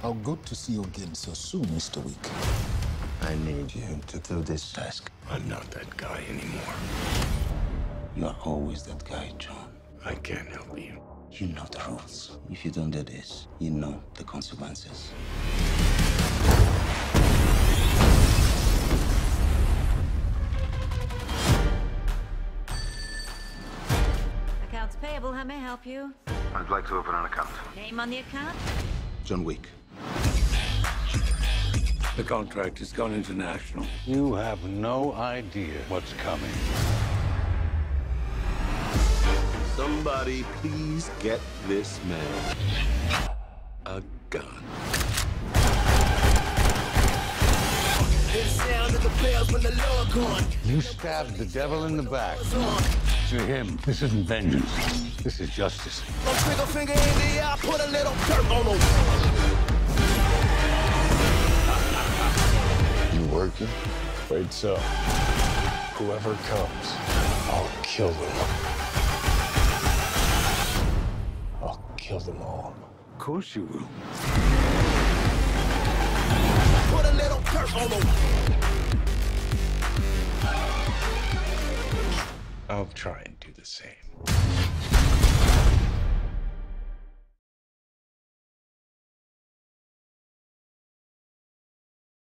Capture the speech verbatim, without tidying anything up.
How good to see you again so soon, Mister Week. I need you to do this task. I'm not that guy anymore. You are always that guy, John. I can't help you. You know the rules. If you don't do this, you know the consequences. Accounts payable, how may I help you? I'd like to open an account. Name on the account? John Wick. The contract has gone international. You have no idea what's coming. Somebody please get this man a gun. You stabbed the devil in the back. To him, this isn't vengeance. This is justice. Trigger finger in the eye, put a little dirt on him. You working? Afraid so. Whoever comes, I'll kill them. I'll kill them all. Of course you will. Put a little dirt on him. I'll try and do the same.